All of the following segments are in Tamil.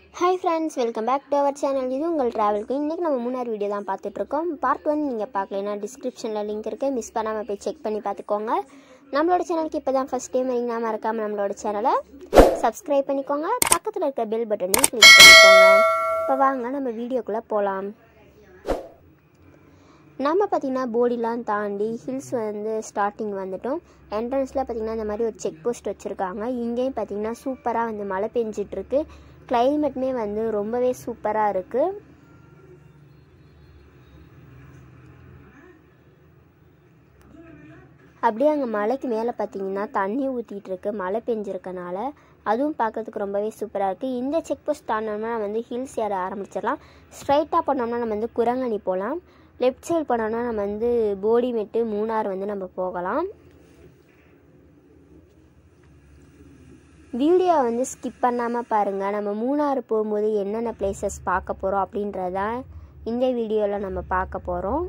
Hi friends, welcome back to our channel. இது உங்கள் travel queen. இன்னைக்கு நம்ம மூணார் வீடியோ தான் பார்த்துட்டு இருக்கோம். பார்ட் 1 நீங்க பார்க்கலைனா டிஸ்கிரிப்ஷன்ல லிங்க் இருக்கு. மிஸ் பண்ணாம போய் செக் பண்ணி பார்த்துக்கோங்க. நம்மளோட சேனலுக்கு இப்போதான் ஃபர்ஸ்ட் டைம் வரீங்கன்னா மறக்காம நம்மளோட சேனலை சப்ஸ்கிரைப் பண்ணிக்கோங்க. பக்கத்துல இருக்க பெல் பட்டனையும் கிளிக் பண்ணிக்கோங்க. இப்போ வாங்க நம்ம வீடியோக்குள்ள போலாம். நம்ம பார்த்தீங்கன்னா போடிலாம் தாண்டி ஹில்ஸ் வந்து ஸ்டார்டிங் வந்துட்டோம். என்ட்ரன்ஸில் பார்த்தீங்கன்னா இந்த மாதிரி ஒரு செக் போஸ்ட் வச்சுருக்காங்க. இங்கேயும் பார்த்தீங்கன்னா சூப்பராக வந்து மழை பெஞ்சிட்ருக்கு. கிளைமேட்டுமே வந்து ரொம்பவே சூப்பராக இருக்குது. அப்படியே அங்கே மலைக்கு மேலே பார்த்தீங்கன்னா தண்ணி ஊற்றிட்டு இருக்கு மழை பெஞ்சிருக்கனால. அதுவும் பார்க்கறதுக்கு ரொம்பவே சூப்பராக இருக்குது. இந்த செக் போஸ்ட் தாண்டோம்னா நம்ம வந்து ஹில்ஸ் ஏற ஆரம்பிச்சிடலாம். ஸ்ட்ரைட்டாக போனோம்னா நம்ம வந்து குரங்கணி போகலாம். லெஃப்ட் சைடு போனோம்னா நம்ம வந்து போடிமெட்டு மூணார் வந்து நம்ம போகலாம். வீடியோ வந்து ஸ்கிப் பண்ணாமல் பாருங்கள். நம்ம மூணார் போகும்போது என்னென்ன பிளேசஸ் பார்க்க போகிறோம் அப்படின்றதான் இந்த வீடியோவில் நம்ம பார்க்க போகிறோம்.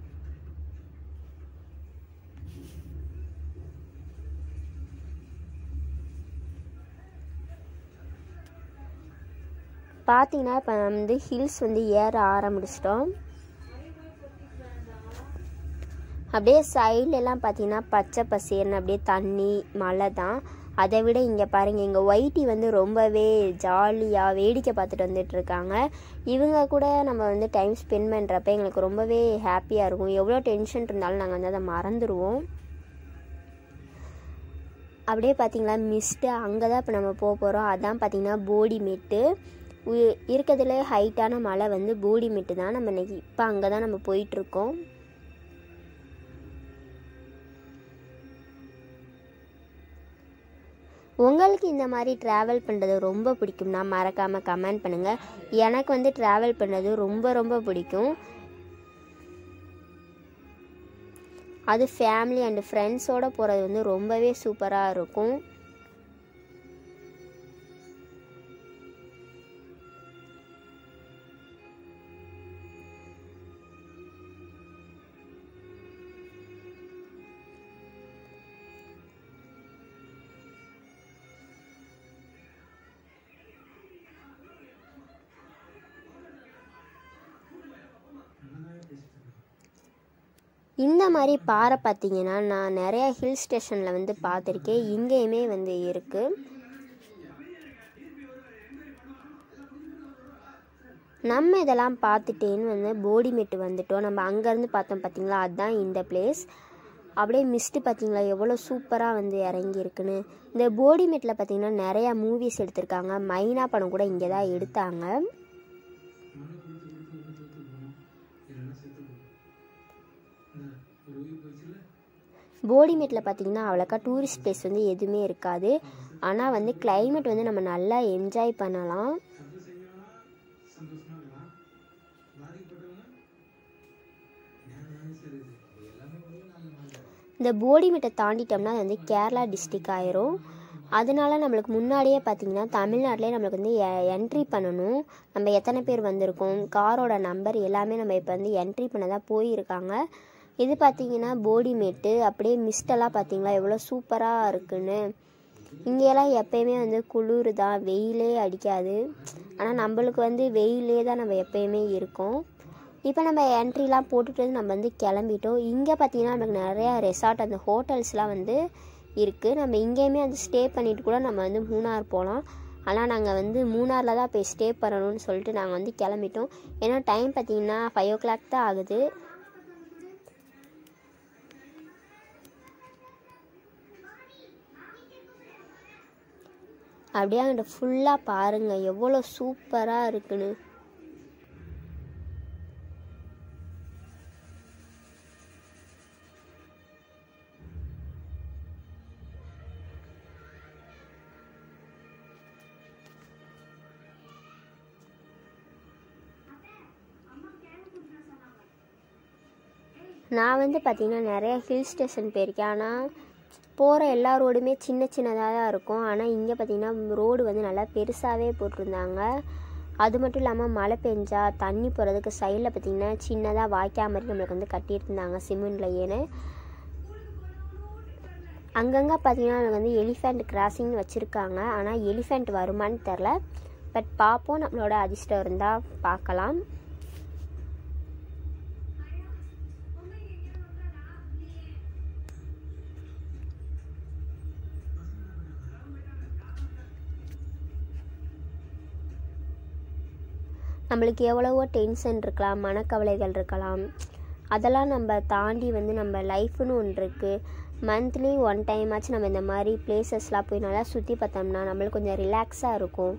பார்த்தீங்கன்னா இப்போ வந்து ஹில்ஸ் வந்து ஏற ஆரம்பிச்சிட்டோம். அப்படியே சைட்லெலாம் பார்த்தீங்கன்னா பச்சை பசேர்னு அப்படியே தண்ணி மழை தான். அதை விட இங்கே பாருங்கள், இங்கே ஒயிட்டி வந்து ரொம்பவே ஜாலியாக வேடிக்கை பார்த்துட்டு வந்துட்டுருக்காங்க. இவங்க கூட நம்ம வந்து டைம் ஸ்பெண்ட் பண்ணுறப்ப எங்களுக்கு ரொம்பவே ஹாப்பியாக இருக்கும். எவ்வளோ டென்ஷன் இருந்தாலும் நாங்கள் வந்து அதை மறந்துடுவோம். அப்படியே பார்த்திங்களா மிஸ்ட்டு அங்கே தான் இப்போ நம்ம போக போகிறோம். அதான் பார்த்திங்கன்னா போடிமெட்டு. இருக்கிறதுல ஹைட்டான மலை வந்து போடிமெட்டு தான். நம்ம இன்றைக்கி இப்போ அங்கே தான் நம்ம போயிட்டுருக்கோம். உங்களுக்கு இந்த மாதிரி ட்ராவல் பண்ணுறது ரொம்ப பிடிக்கும்னா மறக்காமல் கமெண்ட் பண்ணுங்கள். எனக்கு வந்து ட்ராவல் பண்ணுறது ரொம்ப ரொம்ப பிடிக்கும். அது ஃபேமிலி அண்ட் ஃப்ரெண்ட்ஸோடு போகிறது வந்து ரொம்பவே சூப்பராக இருக்கும். இந்த மாதிரி பாறை பார்த்தீங்கன்னா நான் நிறையா ஹில் ஸ்டேஷனில் வந்து பார்த்துருக்கேன். இங்கேயுமே வந்து இருக்குது. நம்ம இதெல்லாம் பார்த்துட்டேன்னு வந்து போடிமெட்டு வந்துட்டோம். நம்ம அங்கேருந்து பார்த்தோம் பார்த்தீங்களா, அதுதான் இந்த பிளேஸ். அப்படியே மிஸ்ட்டு பார்த்தீங்களா எவ்வளோ சூப்பராக வந்து இறங்கியிருக்குன்னு. இந்த போடிமெட்டில் பார்த்தீங்கன்னா நிறையா மூவிஸ் எடுத்திருக்காங்க. மைனா படம் கூட இங்கே தான் எடுத்தாங்க. போடிமெட்டில் பார்த்தீங்கன்னா அவ்வளோக்கா டூரிஸ்ட் பிளேஸ் வந்து எதுவுமே இருக்காது. ஆனால் வந்து கிளைமேட் வந்து நம்ம நல்லா என்ஜாய் பண்ணலாம். இந்த போடிமெட்டை தாண்டிட்டோம்னா அது வந்து கேரளா டிஸ்ட்ரிக் ஆயிரும். அதனால நம்மளுக்கு முன்னாடியே பார்த்திங்கன்னா தமிழ்நாட்டிலே நம்மளுக்கு வந்து என்ட்ரி பண்ணணும். நம்ம எத்தனை பேர் வந்திருக்கோம், காரோட நம்பர் எல்லாமே நம்ம இப்போ வந்து என்ட்ரி பண்ண தான் போயிருக்காங்க. இது பார்த்திங்கன்னா போடிமெட்டு. அப்படியே மிஸ்டெல்லாம் பார்த்திங்களா எவ்வளோ சூப்பராக இருக்குன்னு. இங்கேயெல்லாம் எப்போயுமே வந்து குளிர் தான், வெயிலே அடிக்காது. ஆனால் நம்மளுக்கு வந்து வெயிலே தான் நம்ம எப்போயுமே இருக்கோம். இப்போ நம்ம என்ட்ரிலாம் போட்டுட்டு நம்ம வந்து கிளம்பிட்டோம். இங்கே பார்த்திங்கன்னா நமக்கு நிறையா ரெசார்ட் அந்த ஹோட்டல்ஸ்லாம் வந்து இருக்குது. நம்ம இங்கேயுமே வந்து ஸ்டே பண்ணிவிட்டு கூட நம்ம வந்து மூணார் போகலாம். ஆனால் நாங்கள் வந்து மூணாரில் தான் போய் ஸ்டே பண்ணணும்னு சொல்லிட்டு நாங்கள் வந்து கிளம்பிட்டோம். ஏன்னா டைம் பார்த்திங்கன்னா 5 o'clock தான் ஆகுது. அப்படியே அங்கிட்ட ஃபுல்லாக பாருங்கள் எவ்வளோ சூப்பராக இருக்குன்னு. நான் வந்து பார்த்திங்கன்னா நிறையா ஹில் ஸ்டேஷன் போயிருக்கேன். ஆனால் போகிற எல்லா ரோடுமே சின்ன சின்னதாக தான் இருக்கும். ஆனால் இங்கே பார்த்திங்கன்னா ரோடு வந்து நல்லா பெருசாகவே போட்டிருந்தாங்க. அது மட்டும் இல்லாமல் மழை பெஞ்சா தண்ணி போகிறதுக்கு சைடில் பார்த்திங்கன்னா சின்னதாக வாய்க்கா மாதிரி நம்மளுக்கு வந்து கட்டியிருந்தாங்க சிமெண்ட்லையேன்னு. அங்கங்கே பார்த்திங்கன்னா வந்து எலிஃபெண்ட் கிராசிங்னு வச்சுருக்காங்க. ஆனால் எலிஃபெண்ட் வருமானு தெரில. பட் பார்ப்போம், நம்மளோட அதிர்ஷ்டம் இருந்தால் பார்க்கலாம். நம்மளுக்கு எவ்வளவோ டென்ஷன் இருக்கலாம், மனக்கவலைகள் இருக்கலாம், அதெல்லாம் நம்ம தாண்டி வந்து நம்ம லைஃப்னு ஒன்று இருக்குது. மந்த்லி 1 டைம் ஆச்சு நம்ம இந்த மாதிரி பிளேசஸ்லாம் போய் நல்லா சுற்றி பார்த்தோம்னா நம்மளுக்கு கொஞ்சம் ரிலாக்ஸாக இருக்கும்.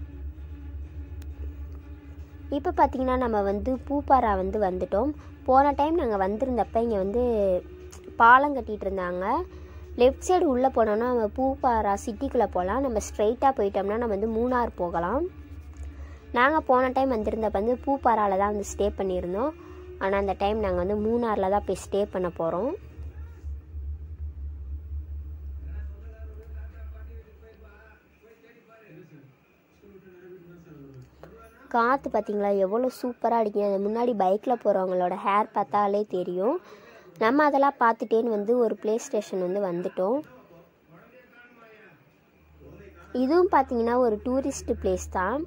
இப்போ பார்த்திங்கன்னா நம்ம வந்து பூப்பாரா வந்துட்டோம். போன டைம் நாங்கள் வந்திருந்தப்ப இங்கே வந்து பாலம் கட்டிகிட்டு இருந்தாங்க. லெஃப்ட் சைடு உள்ளே போனோம்னா நம்ம பூப்பாரா சிட்டிக்குள்ளே போகலாம். நம்ம ஸ்ட்ரைட்டாக போயிட்டோம்னா நம்ம வந்து மூணார் போகலாம். நாங்கள் போன டைம் வந்திருந்தப்ப வந்து பூப்பாராவில் தான் வந்து ஸ்டே பண்ணியிருந்தோம். ஆனால் அந்த டைம் நாங்கள் வந்து மூணாரில் தான் போய் ஸ்டே பண்ண போகிறோம். காற்று பார்த்திங்களா எவ்வளோ சூப்பராக அடிக்கும். அது முன்னாடி பைக்கில் போகிறவங்களோட ஹேர் பார்த்தாலே தெரியும். நம்ம அதெல்லாம் பார்த்துட்டேன்னு வந்து ஒரு ப்ளே ஸ்டேஷன் வந்து வந்துட்டோம். இதுவும் பார்த்திங்கன்னா ஒரு டூரிஸ்ட் பிளேஸ் தான்.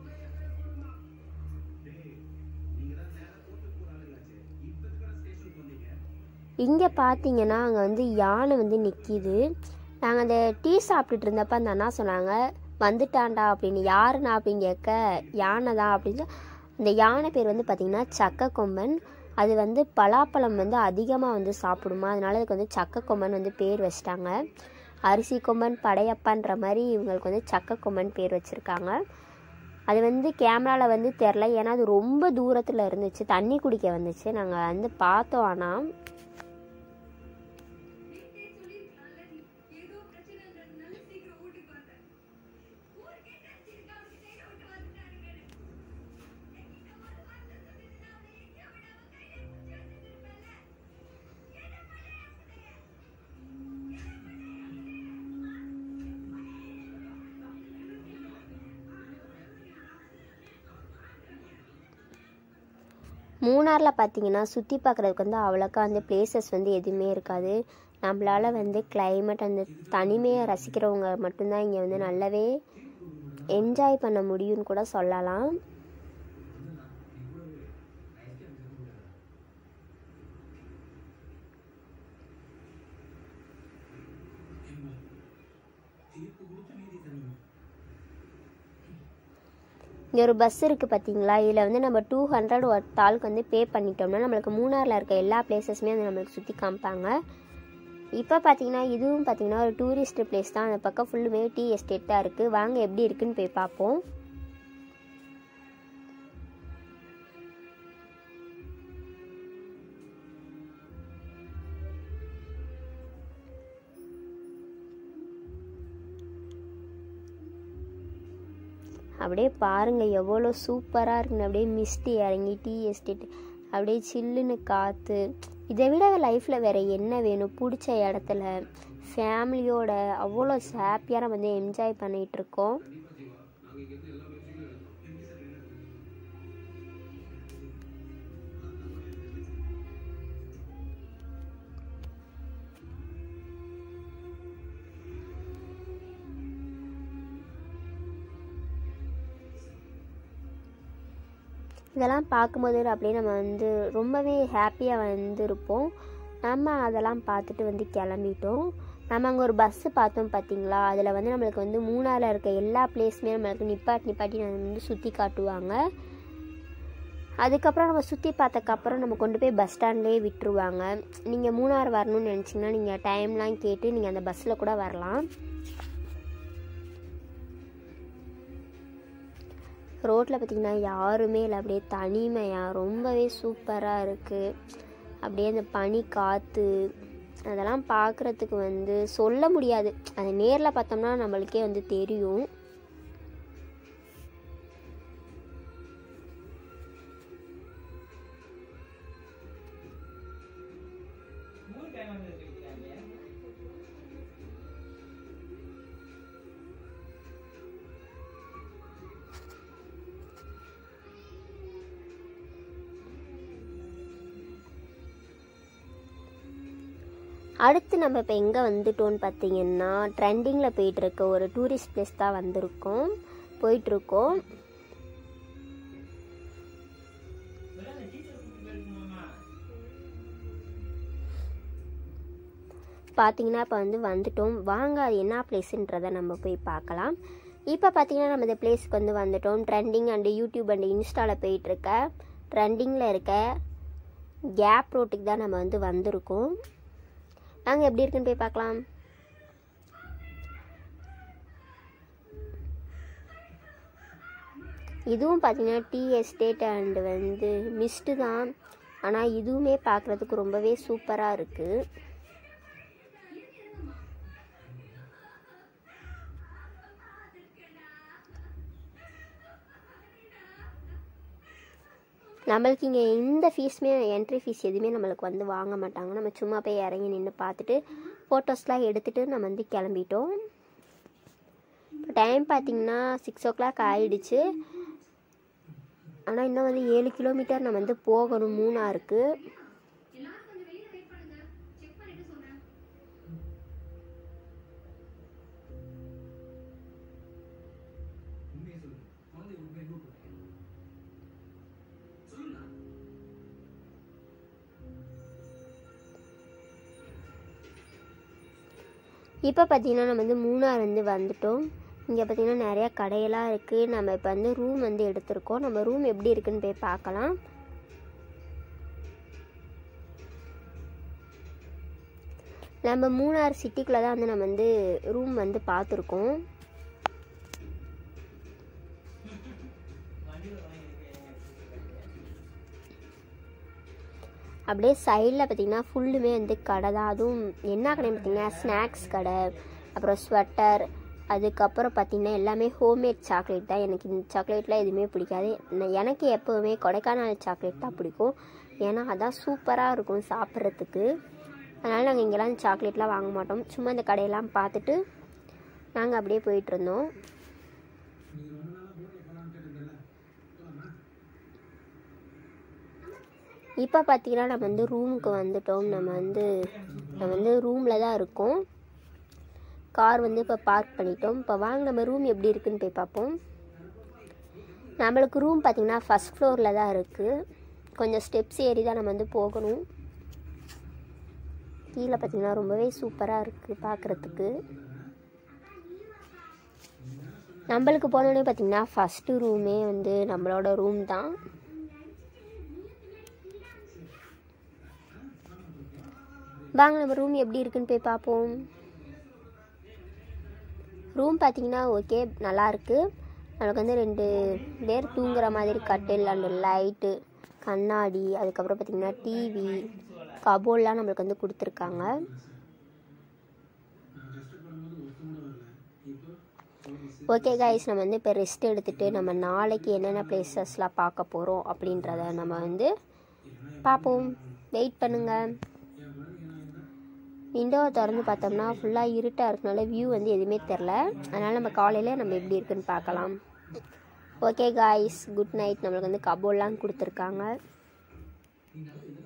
இங்கே பார்த்தீங்கன்னா அங்கே வந்து யானை வந்து நிற்கிது. நாங்கள் அந்த டீ சாப்பிட்டுட்டு இருந்தப்போ அந்த அண்ணா சொன்னாங்க, வந்துட்டான்டா அப்படின்னு. யாருண்ணா அப்படின்னு கேட்க, யானை தான் அப்படின்னு. அந்த யானை பேர் வந்து பார்த்திங்கன்னா சக்க கொம்பன். அது வந்து பலாப்பழம் வந்து அதிகமாக வந்து சாப்பிடுமா, அதனால அதுக்கு வந்து சக்க கொம்பன் வந்து பேர் வச்சிட்டாங்க. அரிசி கொம்பன் படையப்பான்ற மாதிரி இவங்களுக்கு வந்து சக்க கொம்பன் பேர் வச்சுருக்காங்க. அது வந்து கேமராவில் வந்து தெரில, ஏன்னா அது ரொம்ப தூரத்தில் இருந்துச்சு, தண்ணி குடிக்க வந்துச்சு. நாங்கள் வந்து பார்த்தோம். ஆனால் மூணாரில் பார்த்திங்கன்னா சுற்றி பார்க்குறதுக்கு வந்து அவ்வளோக்கா வந்து பிளேசஸ் வந்து எதுவுமே இருக்காது. நம்மளால் வந்து கிளைமேட் அந்த தனிமையை ரசிக்கிறவங்க மட்டும்தான் இங்கே வந்து நல்லாவே என்ஜாய் பண்ண முடியும்னு கூட சொல்லலாம். இங்கே ஒரு பஸ் இருக்குது பார்த்தீங்களா, இதில் வந்து நம்ம 200 ஒரு ஆளுக்கு வந்து பே பண்ணிட்டோம்னா நம்மளுக்கு மூணாரில் இருக்க எல்லா பிளேசஸுமே வந்து நம்மளுக்கு சுற்றி காமிப்பாங்க. இப்போ பார்த்தீங்கன்னா இதுவும் பார்த்தீங்கன்னா ஒரு டூரிஸ்ட் பிளேஸ் தான். அந்த பக்கம் ஃபுல்லுமே டீ எஸ்டேட் தான் இருக்குது. வாங்க எப்படி இருக்குன்னு போய் பார்ப்போம். அப்படியே பாருங்கள் எவ்வளோ சூப்பராக இருக்குன்னு. அப்படியே மிஸ்டி இறங்கி டீ எஸ்டேட், அப்படியே சில்லுன்னு காற்று. இதை விட லைஃப்பில் வேறு என்ன வேணும்? பிடிச்ச இடத்துல ஃபேமிலியோட அவ்வளோ ஹாப்பியாக நம்ம வந்து என்ஜாய் பண்ணிகிட்ருக்கோம். இதெல்லாம் பார்க்கும்போது அப்படியே நம்ம வந்து ரொம்பவே ஹாப்பியாக வந்து இருப்போம். நம்ம அதெல்லாம் பார்த்துட்டு வந்து கிளம்பிட்டோம். நம்ம அங்கே ஒரு பஸ்ஸு பார்த்தோம் பார்த்தீங்களா, அதில் வந்து நம்மளுக்கு வந்து மூணாரில் இருக்க எல்லா பிளேஸுமே நம்மளுக்கு நிப்பாட்டி நம்ம வந்து சுற்றி காட்டுவாங்க. அதுக்கப்புறம் நம்ம சுற்றி பார்த்ததுக்கப்புறம் நம்ம கொண்டு போய் பஸ் ஸ்டாண்ட்லேயே விட்டுருவாங்க. நீங்கள் மூணார் வரணும்னு நினச்சிங்கன்னா நீங்கள் டைம்லாம் கேட்டு நீங்கள் அந்த பஸ்ஸில் கூட வரலாம். ரோட்டில் பார்த்திங்கன்னா யாருமே இல்லை, அப்படியே தனிமையாக ரொம்பவே சூப்பராக இருக்குது. அப்படியே அந்த பனி காற்று அதெல்லாம் பார்க்குறதுக்கு வந்து சொல்ல முடியாது. அது நேரில் பார்த்தோம்னா நம்மளுக்கே வந்து தெரியும். அடுத்து நம்ம இப்போ எங்கே வந்துட்டோன்னு பார்த்தீங்கன்னா ட்ரெண்டிங்கில் போயிட்டுருக்க ஒரு டூரிஸ்ட் பிளேஸ் தான் போயிட்டுருக்கோம். பார்த்தீங்கன்னா இப்போ வந்து வந்துட்டோம். வாங்க அது என்ன பிளேஸுன்றதை நம்ம போய் பார்க்கலாம். இப்போ பார்த்தீங்கன்னா நம்ம இந்த பிளேஸ்க்கு வந்து வந்துட்டோம். ட்ரெண்டிங் அண்டு யூடியூப் அண்டு இன்ஸ்டாவில் போயிட்டுருக்க ட்ரெண்டிங்கில் இருக்க கேப் ரோட்டுக்கு தான் நம்ம வந்து வந்திருக்கோம். நாங்கள் எப்படி இருக்குன்னு போய் பார்க்கலாம். இதுவும் பார்த்தீங்கன்னா டீ எஸ்டேட் அண்டு வந்து மிஸ்ட்டு தான். ஆனால் இதுவுமே பார்க்குறதுக்கு ரொம்பவே சூப்பராக இருக்குது. நம்மளுக்கு இங்கே இந்த ஃபீஸுமே என்ட்ரி ஃபீஸ் எதுவுமே நம்மளுக்கு வந்து வாங்க மாட்டாங்க. நம்ம சும்மா போய் இறங்கி நின்று பார்த்துட்டு ஃபோட்டோஸ்லாம் எடுத்துகிட்டு நம்ம வந்து கிளம்பிட்டோம். இப்போ டைம் பார்த்திங்கன்னா 6 o'clock ஆகிடுச்சு. ஆனால் இன்னும் வந்து 7 கிலோமீட்டர் நம்ம வந்து போகணும் மூணாருக்கு. இப்போ பார்த்திங்கன்னா நம்ம வந்து மூணார் வந்து வந்துட்டோம். இங்கே பார்த்திங்கன்னா நிறையா கடையெல்லாம் இருக்குது. நம்ம இப்போ வந்து ரூம் வந்து எடுத்திருக்கோம். நம்ம ரூம் எப்படி இருக்குன்னு போய் பார்க்கலாம். நம்ம மூணார் சிட்டிக்குள்ளே தான் வந்து நம்ம வந்து ரூம் வந்து பார்த்துருக்கோம். அப்படியே சைடில் பார்த்திங்கன்னா ஃபுல்லுமே வந்து கடை தான். அதுவும் என்ன கடைன்னு பார்த்திங்கன்னா ஸ்நாக்ஸ் கடை, அப்புறம் ஸ்வெட்டர், அதுக்கப்புறம் பார்த்திங்கன்னா எல்லாமே ஹோம்மேட் சாக்லேட் தான். எனக்கு இந்த சாக்லேட்லாம் எதுவுமே பிடிக்காது. எனக்கு எப்போவுமே கொடைக்கானல் சாக்லேட் தான் பிடிக்கும். ஏன்னா அதான் சூப்பராக இருக்கும் சாப்பிட்றதுக்கு. அதனால் நாங்கள் இங்கெல்லாம் சாக்லேட்லாம் வாங்க மாட்டோம். சும்மா இந்த கடையெல்லாம் பார்த்துட்டு நாங்கள் அப்படியே போயிட்டுருந்தோம். இப்போ பார்த்தீங்கன்னா நம்ம வந்து ரூமுக்கு வந்துட்டோம். நம்ம வந்து ரூமில் தான் இருக்கோம். கார் வந்து இப்போ பார்க் பண்ணிட்டோம். இப்போ வாங்க நம்ம ரூம் எப்படி இருக்குன்னு போய் பார்ப்போம். நம்மளுக்கு ரூம் பார்த்திங்கன்னா ஃபஸ்ட் ஃப்ளோரில் தான் இருக்குது. கொஞ்சம் ஸ்டெப்ஸ் ஏறி தான் நம்ம வந்து போகணும். கீழே பார்த்திங்கன்னா ரொம்பவே சூப்பராக இருக்குது பார்க்குறதுக்கு. நம்மளுக்கு போனோடனே பார்த்திங்கன்னா ஃபஸ்ட்டு ரூமே வந்து நம்மளோட ரூம் தான். வாங்க நம்ம ரூம் எப்படி இருக்குன்னு போய் பார்ப்போம். ரூம் பார்த்திங்கன்னா ஓகே நல்லாயிருக்கு. நம்மளுக்கு வந்து 2 பேர் தூங்குற மாதிரி கட்டில் அண்டு லைட்டு, கண்ணாடி, அதுக்கப்புறம் பார்த்திங்கன்னா டிவி, கபோர்ட்லாம் நம்மளுக்கு வந்து கொடுத்துருக்காங்க. ஓகே கைஸ், நம்ம வந்து இப்போ ரெஸ்ட் எடுத்துகிட்டு நம்ம நாளைக்கு என்னென்ன பிளேசஸ்லாம் பார்க்க போகிறோம் அப்படின்றத நம்ம வந்து பார்ப்போம். வெயிட் பண்ணுங்கள். விண்டோவை திறந்து பார்த்தோம்னா ஃபுல்லாக இருட்டாக இருக்கனால வியூ வந்து எதுவுமே தெரில. அதனால் நம்ம காலையில் நம்ம எப்படி இருக்குன்னு பார்க்கலாம். Okay guys, good night. நம்மளுக்கு வந்து கபோர்ட்லாம் கொடுத்துருக்காங்க.